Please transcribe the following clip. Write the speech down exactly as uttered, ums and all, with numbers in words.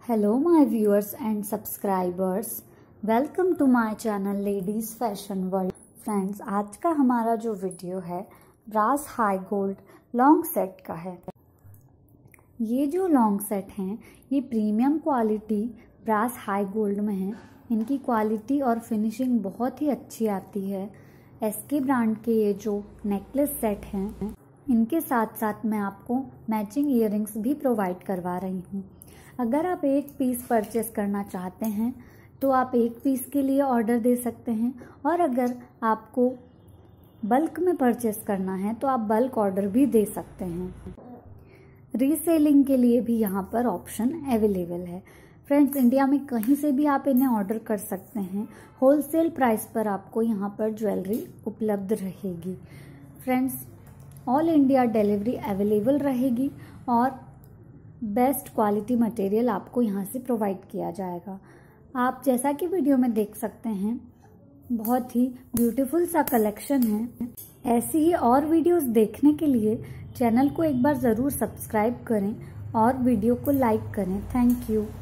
Hello my viewers and subscribers, welcome to my channel Ladies Fashion World। Friends, आज का हमारा जो video है brass high gold long set का है। ये जो लॉन्ग सेट हैं ये premium quality brass high gold में है। इनकी क्वालिटी और फिनिशिंग बहुत ही अच्छी आती है। एसके ब्रांड के ये जो नेकलेस सेट हैं इनके साथ साथ मैं आपको मैचिंग ईयरिंग्स भी प्रोवाइड करवा रही हूँ। अगर आप एक पीस परचेस करना चाहते हैं तो आप एक पीस के लिए ऑर्डर दे सकते हैं, और अगर आपको बल्क में परचेस करना है तो आप बल्क ऑर्डर भी दे सकते हैं। रीसेलिंग के लिए भी यहाँ पर ऑप्शन अवेलेबल है। फ्रेंड्स, इंडिया में कहीं से भी आप इन्हें ऑर्डर कर सकते हैं। होलसेल प्राइस पर आपको यहाँ पर ज्वेलरी उपलब्ध रहेगी। Friends, all India delivery available रहेगी और बेस्ट क्वालिटी मटेरियल आपको यहाँ से प्रोवाइड किया जाएगा। आप जैसा कि वीडियो में देख सकते हैं बहुत ही ब्यूटीफुल सा कलेक्शन है। ऐसी ही और वीडियोस देखने के लिए चैनल को एक बार ज़रूर सब्सक्राइब करें और वीडियो को लाइक करें। Thank you.